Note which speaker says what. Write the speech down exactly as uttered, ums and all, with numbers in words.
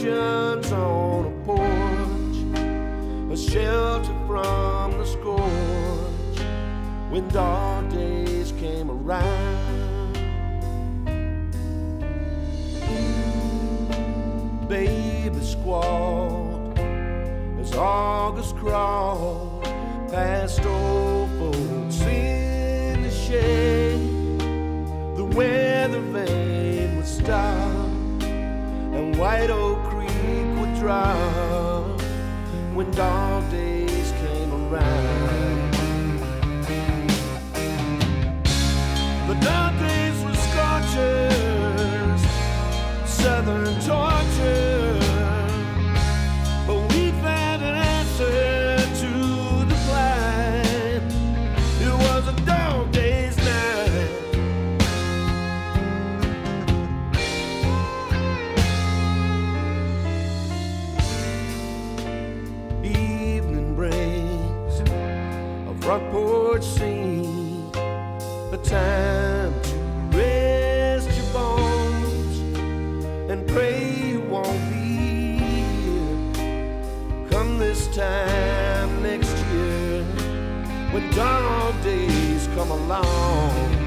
Speaker 1: questions on a porch, a shelter from the scorch when dark days came around. Baby squawked as August crawled past old folks in the shade. The weather vane would stop and White Oak Creek would drop when dark days came around. The dark days were scorchers, southern torture, but we found an answer to the plan. It was a dog day's night. Evening brings a front porch scene, a time to rest your bones and pray you won't be here come this time next year when dark days come along.